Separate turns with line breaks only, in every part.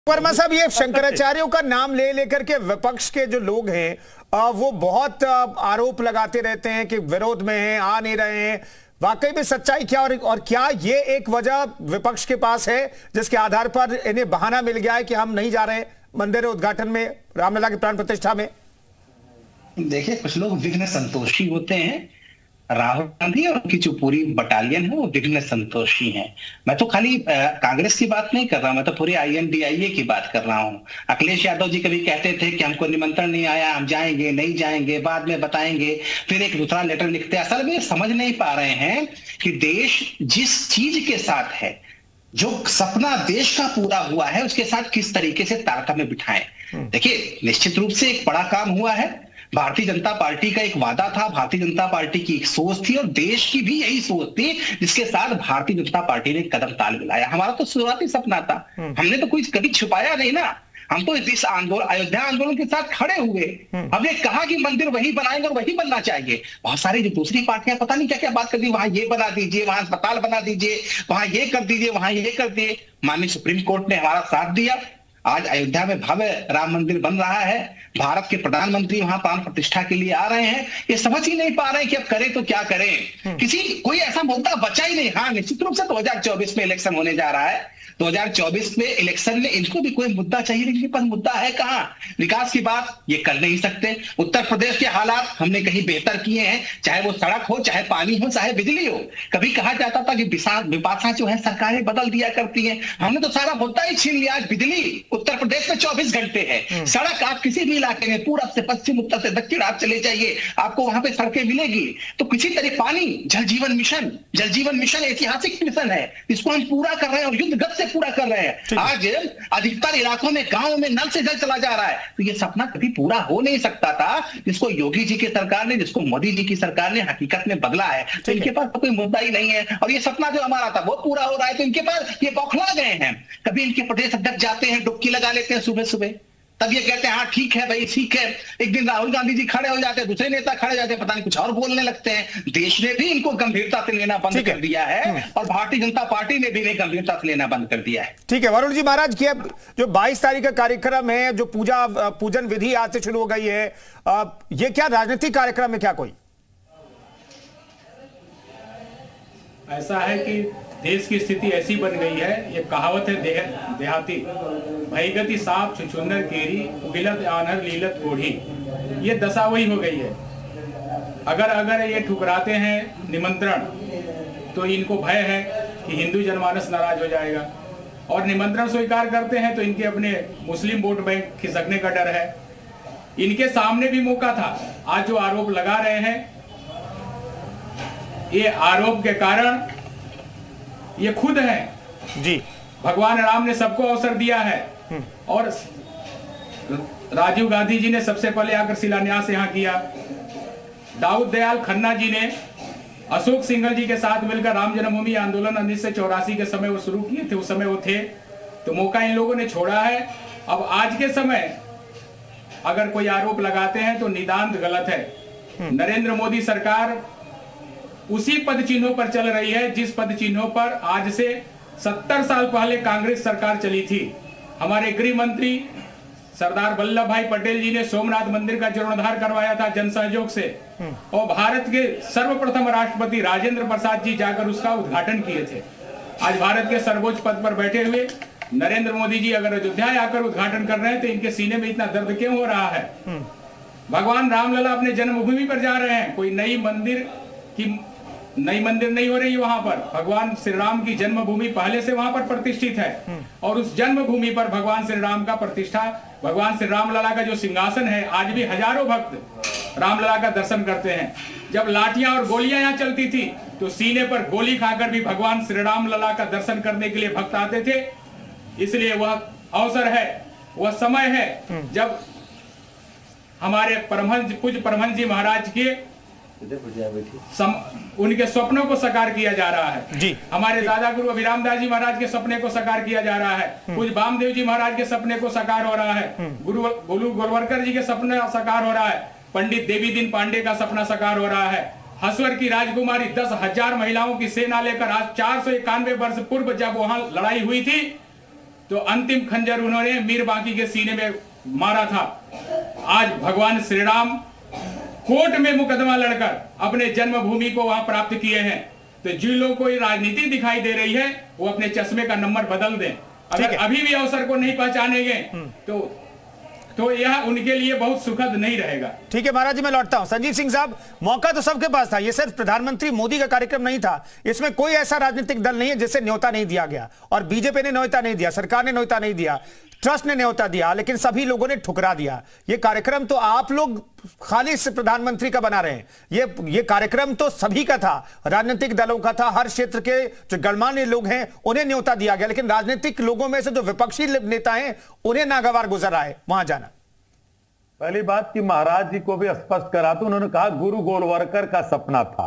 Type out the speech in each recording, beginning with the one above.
वर्मा साहब, ये शंकराचार्यों का नाम ले लेकर के विपक्ष के जो लोग हैं वो बहुत आरोप लगाते रहते हैं कि विरोध में हैं, आ नहीं रहे हैं। वाकई में सच्चाई क्या और क्या ये एक वजह विपक्ष के पास है जिसके आधार पर इन्हें बहाना मिल गया है कि हम नहीं जा रहे मंदिर उद्घाटन में, रामलला की प्राण प्रतिष्ठा में?
देखिए, कुछ लोग विघ्न संतोषी होते हैं। राहुल गांधी और उनकी जो पूरी बटालियन है वो विघ्न संतोषी हैं। मैं तो खाली कांग्रेस की बात नहीं कर रहा, मैं तो पूरी INDIA की बात कर रहा हूं। अखिलेश यादव जी कभी कहते थे कि हमको निमंत्रण नहीं आया, हम जाएंगे नहीं जाएंगे, बाद में बताएंगे, फिर एक दूसरा लेटर लिखते। असल में समझ नहीं पा रहे हैं कि देश जिस चीज के साथ है, जो सपना देश का पूरा हुआ है, उसके साथ किस तरीके से तारतम्य बिठाएं। देखिए, निश्चित रूप से एक बड़ा काम हुआ है। भारतीय जनता पार्टी का एक वादा था, भारतीय जनता पार्टी की एक सोच थी और देश की भी यही सोच थी, जिसके साथ भारतीय जनता पार्टी ने कदम ताल मिलाया। हमारा तो शुरुआती सपना था, हमने तो कुछ कभी छुपाया नहीं ना। हम तो इस आंदोलन, अयोध्या आंदोलन के साथ खड़े हुए। हमने कहा कि मंदिर वही बनाएंगे और वही बनना चाहिए। बहुत सारी जो दूसरी पार्टियां पता नहीं क्या क्या बात कर दी, वहां ये बना दीजिए, वहां अस्पताल बना दीजिए, वहां ये कर दीजिए, वहां ये कर दिए। माननीय सुप्रीम कोर्ट ने हमारा साथ दिया। आज अयोध्या में भव्य राम मंदिर बन रहा है। भारत के प्रधानमंत्री वहां प्राण प्रतिष्ठा के लिए आ रहे हैं। ये समझ ही नहीं पा रहे हैं कि अब करें तो क्या करें। कोई ऐसा मुद्दा बचा ही नहीं। हाँ, निश्चित रूप से 2024 में इलेक्शन होने जा रहा है। 2024 में इलेक्शन में इनको भी कोई मुद्दा चाहिए, लेकिन इनके पास मुद्दा है कहां? विकास की बात ये कर नहीं सकते। उत्तर प्रदेश के हालात हमने कहीं बेहतर किए हैं, चाहे वो सड़क हो, चाहे पानी हो, चाहे बिजली हो। कभी कहा जाता था कि विपाशा जो है सरकारें बदल दिया करती हैं, हमने तो सारा मुद्दा ही छीन लिया। आज बिजली उत्तर प्रदेश में 24 घंटे है। सड़क आप किसी भी इलाके में, पूरब से पश्चिम, उत्तर से दक्षिण आप चले जाइए, आपको वहां पे सड़कें मिलेगी। तो किसी तरह पानी, जल जीवन मिशन ऐतिहासिक मिशन है, इसको हम पूरा कर रहे हैं और युद्ध गति से पूरा कर रहे हैं। आज अधिकतर इलाकों में, गांवों में नल से जल चला जा रहा है। तो ये सपना कभी पूरा हो नहीं सकता था, जिसको योगी जी की सरकार ने, जिसको मोदी जी की सरकार ने हकीकत में बदला है। तो इनके पास तो कोई मुद्दा ही नहीं है और ये सपना जो हमारा था वो पूरा हो रहा है। तो इनके पास ये बौखला गए हैं। कभी इनके प्रदेश अध्यक्ष जाते हैं, डुबकी लगा लेते हैं सुबह सुबह, तब ये कहते हैं हाँ ठीक है भाई, ठीक है। एक दिन राहुल गांधी जी खड़े हो जाते हैं, दूसरे नेता खड़े हो जाते हैं, पता नहीं कुछ और बोलने लगते हैं। देश ने भी इनको गंभीरता से लेना बंद कर दिया है और भारतीय जनता पार्टी ने भी गंभीरता से लेना बंद कर दिया है।
ठीक है वरुण जी महाराज, की अब जो 22 तारीख का कार्यक्रम है, जो पूजन विधि आज से शुरू हो गई है, ये क्या राजनीतिक कार्यक्रम है क्या कोई?
ऐसा है कि देश की स्थिति ऐसी बन गई है, ये कहावत है देहाती, भयगति साप छुछुंदर केरी, उगिलत आनर लीलत कोढ़ी। ये दशा वही हो गई है। अगर ये ठुकराते हैं निमंत्रण, तो इनको भय है कि हिंदू जनमानस नाराज हो जाएगा, और निमंत्रण स्वीकार करते हैं तो इनके अपने मुस्लिम वोट बैंक खिसकने का डर है। इनके सामने भी मौका था। आज जो आरोप लगा रहे हैं, ये आरोप के कारण ये खुद हैं
जी।
भगवान राम ने सबको अवसर दिया है और राजीव गांधी जी ने सबसे पहले आकर शिलान्यास यहाँ किया। दाऊद दयाल खन्ना जी ने अशोक सिंघल जी के साथ मिलकर राम जन्मभूमि आंदोलन 1984 के समय वो शुरू किए थे। उस समय वो थे, तो मौका इन लोगों ने छोड़ा है। अब आज के समय अगर कोई आरोप लगाते हैं तो नितांत गलत है। नरेंद्र मोदी सरकार उसी पद चिन्हों पर चल रही है जिस पद चिन्हों पर आज से 70 साल पहले कांग्रेस सरकार चली थी। हमारे गृह मंत्री सरदार वल्लभ भाई पटेल जी ने सोमनाथ मंदिर का जीर्णोद्धार करवाया था जन सहयोग से, और भारत के सर्वप्रथम राष्ट्रपति राजेंद्र प्रसाद जी जाकर उसका उद्घाटन किए थे। आज भारत के सर्वोच्च पद पर बैठे हुए नरेंद्र मोदी जी अगर अयोध्या आकर उद्घाटन कर रहे हैं तो इनके सीने में इतना दर्द क्यों हो रहा है? भगवान रामलला अपने जन्मभूमि पर जा रहे हैं, कोई नई मंदिर नहीं हो रही वहां पर। भगवान श्री राम की जन्मभूमि पहले से वहां पर प्रतिष्ठित है और उस जन्मभूमि पर भगवान श्री राम का प्रतिष्ठा, भगवान श्री रामलला का जो सिंहासन है, आज भी हजारों भक्त रामलला का दर्शन करते हैं। जब लाठियां और गोलियां यहाँ चलती थी तो सीने पर गोली खाकर भी भगवान श्री रामलला का दर्शन करने के लिए भक्त आते थे। इसलिए वह अवसर है, वह समय है जब हमारे पूज्य परमहंस जी महाराज के उनके सपनों को साकार किया जा रहा है
जी।
हमारे दादा गुरु अभिराम दास जी महाराज के सपने को साकार किया जा रहा है। पूज्य वामदेव जी महाराज के सपने को साकार हो रहा है। गुरु गोलवलकर जी के सपने साकार हो रहा है। पंडित देवी दीन पांडे का सपना साकार हो रहा है। हसवर की राजकुमारी 10,000 महिलाओं की सेना लेकर आज 491 वर्ष पूर्व जब वहां लड़ाई हुई थी, तो अंतिम खंजर उन्होंने मीर बांकी के सीने में मारा था। आज भगवान श्री राम कोर्ट में मुकदमा लड़कर अपने जन्मभूमि को वहां प्राप्त किए हैं। तो जिन लोगों को ये राजनीति दिखाई दे रही है वो अपने चश्मे का नंबर बदल दें। अगर अभी भी अवसर को नहीं पहचानेंगे तो यह उनके लिए बहुत सुखद नहीं रहेगा।
ठीक है महाराज जी, मैं लौटता हूं। संजीव सिंह साहब, मौका तो सबके पास था, ये सिर्फ प्रधानमंत्री मोदी का कार्यक्रम नहीं था। इसमें कोई ऐसा राजनीतिक दल नहीं है जिसे न्योता नहीं दिया गया, और बीजेपी ने न्योता नहीं दिया, सरकार ने न्योता नहीं दिया, ट्रस्ट ने न्योता दिया, लेकिन सभी लोगों ने ठुकरा दिया। ये कार्यक्रम तो आप लोग खाली से प्रधानमंत्री का बना रहे हैं, ये कार्यक्रम तो सभी का था, राजनीतिक दलों का था, हर क्षेत्र के जो गणमान्य लोग हैं उन्हें न्योता दिया गया, लेकिन राजनीतिक लोगों में से जो विपक्षी नेता हैं उन्हें नागवार गुजर रहा है वहां जाना।
पहली बात कि महाराज जी को भी स्पष्ट करा दूं, उन्होंने कहा गुरु गोलवलकर का सपना था।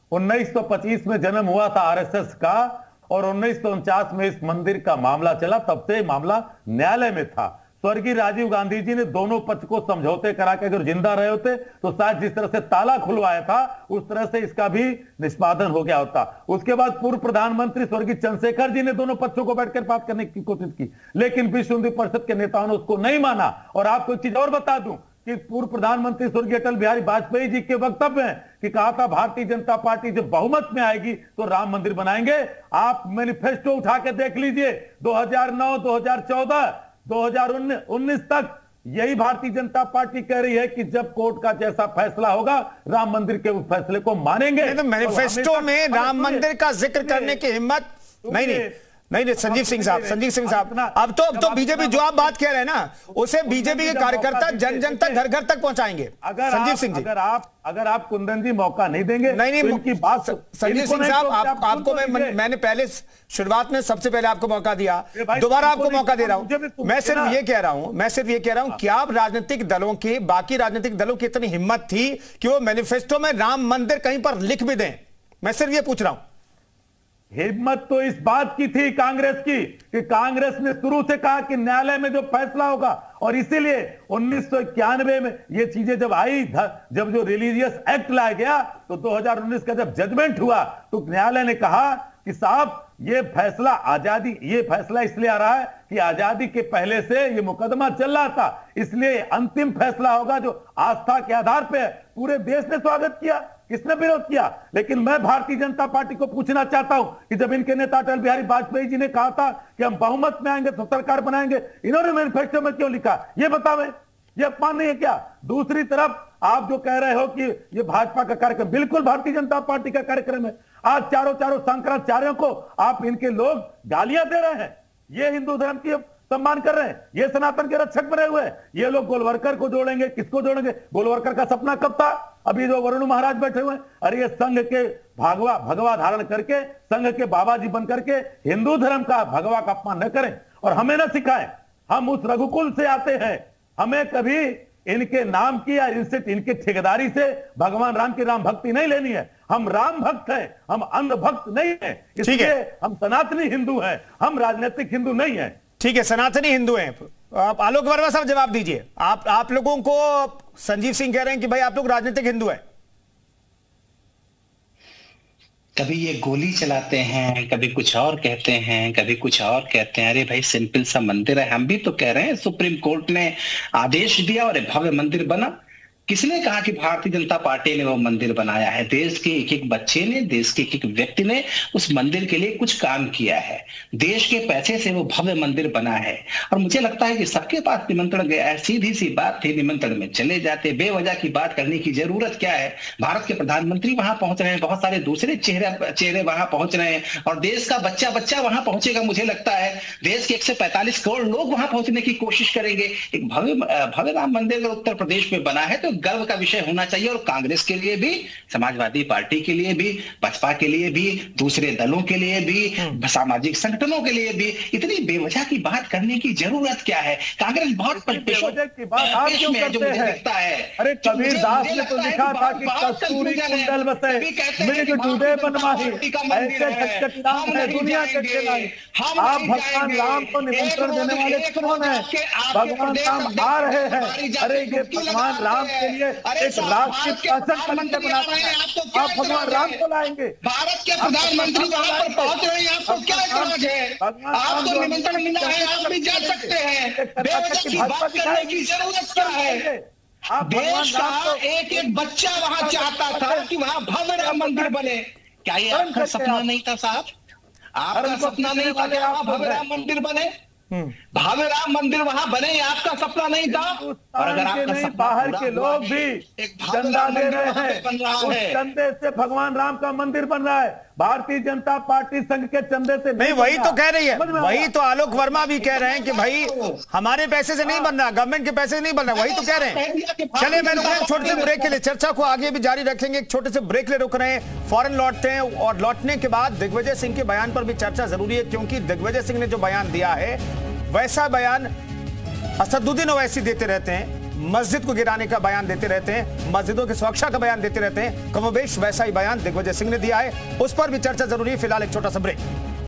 1925 में जन्म हुआ था आरएसएस का, और 1949 में इस मंदिर का मामला चला, तब से मामला न्यायालय में था। स्वर्गीय राजीव गांधी जी ने दोनों पक्ष को समझौते करा के अगर जिंदा रहे होते तो शायद जिस तरह से ताला खुलवाया था उस तरह से इसका भी निष्पादन हो गया होता। उसके बाद पूर्व प्रधानमंत्री स्वर्गीय चंद्रशेखर जी ने दोनों पक्षों को बैठकर बात करने की कोशिश की, लेकिन विश्व हिंदू परिषद के नेताओं ने उसको नहीं माना। और आपको एक चीज और बता दूं कि पूर्व प्रधानमंत्री स्वर्गीय अटल बिहारी वाजपेयी जी के वक्तव्य हैं कि कहा था भारतीय जनता पार्टी जब बहुमत में आएगी तो राम मंदिर बनाएंगे। आप मैनिफेस्टो उठा के देख लीजिए, 2009, 2014, 2019 तक यही भारतीय जनता पार्टी कह रही है कि जब कोर्ट का जैसा फैसला होगा राम मंदिर के उस फैसले को मानेंगे।
तो मैनिफेस्टो में राम मंदिर का जिक्र करने की हिम्मत नहीं। संजीव सिंह साहब, अब तो बीजेपी जो आप बात कह रहे हैं ना, उसे बीजेपी के कार्यकर्ता जन जन तक, घर घर तक पहुंचाएंगे। संजीव सिंह जी,
अगर आप कुंदन जी मौका नहीं देंगे
नहीं,
तो इनकी बात।
संजीव सिंह साहब, आपको मैंने पहले शुरुआत में सबसे पहले आपको मौका दिया, दोबारा आपको मौका दे रहा हूं। मैं सिर्फ ये कह रहा हूं क्या राजनीतिक दलों के, बाकी राजनीतिक दलों की इतनी हिम्मत थी कि वो मैनिफेस्टो में राम मंदिर कहीं पर लिख भी दें? मैं सिर्फ ये पूछ रहा हूं।
हिम्मत तो इस बात की थी कांग्रेस की कि कांग्रेस ने शुरू से कहा कि न्यायालय में जो फैसला होगा, और इसीलिए 1991 में ये चीजें जब आई, जब जो रिलीजियस एक्ट लाया गया तो 2019 का जब जजमेंट हुआ तो न्यायालय ने कहा कि साहब ये फैसला ये फैसला इसलिए आ रहा है कि आजादी के पहले से ये मुकदमा चल रहा था, इसलिए अंतिम फैसला होगा जो आस्था के आधार पे है। पूरे देश ने स्वागत किया, किसने विरोध किया? लेकिन मैं भारतीय जनता पार्टी को पूछना चाहता हूं कि जब इनके नेता अटल बिहारी वाजपेयी जी ने कहा था कि हम बहुमत में आएंगे तो सरकार बनाएंगे, इन्होंने मैनिफेस्टो में क्यों लिखा? ये बतावे, ये अपमान नहीं है क्या? दूसरी तरफ आप जो कह रहे हो कि ये भाजपा का कार्यक्रम, बिल्कुल भारतीय जनता पार्टी का कार्यक्रम है। आज चारों शंकराचार्यों को आप इनके लोग गालियां दे रहे हैं, ये हिंदू धर्म की सम्मान कर रहे हैं, ये सनातन के रक्षक बने हुए हैं। ये लोग गोलवलकर को जोड़ेंगे, किसको जोड़ेंगे? गोलवलकर का सपना कब था? अभी जो वरुण महाराज बैठे हुए हैं, अरे ये संघ के भगवा धारण करके, संघ के बाबा जी बन करके हिंदू धर्म का भगवा का अपमान न करें और हमें न सिखाएं। हम उस रघुकुल से आते हैं, हमें कभी इनके नाम की या इनके ठेकेदारी से भगवान राम की राम भक्ति नहीं लेनी है। हम राम भक्त हैं, हम अंध भक्त नहीं हैं, इसलिए हम सनातनी हिंदू हैं, हम राजनीतिक हिंदू नहीं हैं।
ठीक है, सनातनी हिंदू हैं आप। आलोक वर्मा साहब जवाब दीजिए। आप लोगों को संजीव सिंह कह रहे हैं कि भाई आप लोग राजनीतिक हिंदू हैं।
कभी ये गोली चलाते हैं, कभी कुछ और कहते हैं, कभी कुछ और कहते हैं। अरे भाई सिंपल सा मंदिर है। हम भी तो कह रहे हैं सुप्रीम कोर्ट ने आदेश दिया और भव्य मंदिर बना। किसने कहा कि भारतीय जनता पार्टी ने वो मंदिर बनाया है? देश के एक एक बच्चे ने, देश के एक एक व्यक्ति ने उस मंदिर के लिए कुछ काम किया है। देश के पैसे से वो भव्य मंदिर बना है और मुझे लगता है कि सबके पास निमंत्रण गया है। सीधी सी बात थी, निमंत्रण में चले जाते। बेवजह की बात करने की जरूरत क्या है? भारत के प्रधानमंत्री वहां पहुंच रहे हैं, बहुत सारे दूसरे चेहरे वहां पहुंच रहे हैं और देश का बच्चा बच्चा वहां पहुंचेगा। मुझे लगता है देश के 145 करोड़ लोग वहां पहुंचने की कोशिश करेंगे। एक भव्य राम मंदिर अगर उत्तर प्रदेश में बना है तो गर्व का विषय होना चाहिए। और कांग्रेस के लिए भी, समाजवादी पार्टी के लिए भी, बसपा के लिए भी, दूसरे दलों के लिए भी, सामाजिक संगठनों के लिए भी इतनी बेवजह की बात करने की जरूरत क्या है? कांग्रेस बहुत जो मुझे लगता है,
अरे कबीर दास ने तो लिखा था कि कस्तूरी कुंडल बसे मेरे जुड़े बनवाही, ऐसे खटखटाम है दुनिया के खिलाड़ी। आप भगवान राम को निमंत्रण देने वाले कौन है? भगवान राम आ रहे हैं। अरे ये भगवान राम के लिए एक राष्ट्रीय शासन करके बनाते हैं, आप भगवान राम को लाएंगे।
भारत के प्रधानमंत्री वहां पर पहुंच रहे हैं, आपको क्या इतराज है? आपको निमंत्रण मिला है, आप भी जा सकते हैं। बेवजह की बात करने की जरूरत क्या है? देश का एक एक बच्चा वहां चाहता था कि वहां भव्य राम मंदिर बने। क्या ये आपका सपना नहीं था साहब? आपका सपना नहीं था कि वहां भव्य राम मंदिर बने? भव्य राम मंदिर वहां बने, ये आपका सपना नहीं था? और अगर आपका सपना
बाहर के लोग भी चंदा दे रहे हैं, उस चंदे से भगवान राम का मंदिर बन रहा है। भारतीय जनता पार्टी संघ के चंदे से
नहीं, वही तो कह रही है, वही तो आलोक वर्मा भी कह रहे हैं कि भाई हमारे पैसे से नहीं बन रहा, गवर्नमेंट के पैसे से नहीं बन रहा, वही तो कह रहे हैं। चलिए मैं रुक रहे हैं छोटे से ब्रेक के लिए, चर्चा को आगे भी जारी रखेंगे, एक छोटे से ब्रेक ले रुक रहे हैं, फौरन लौटते हैं और लौटने के बाद दिग्विजय सिंह के बयान पर भी चर्चा जरूरी है, क्योंकि दिग्विजय सिंह ने जो बयान दिया है वैसा बयान असदुद्दीन ओवैसी देते रहते हैं, मस्जिद को गिराने का बयान देते रहते हैं, मस्जिदों की सुरक्षा का बयान देते रहते हैं, कमोबेश वैसा ही बयान दिग्विजय सिंह ने दिया है, उस पर भी चर्चा जरूरी है। फिलहाल एक छोटा सा ब्रेक।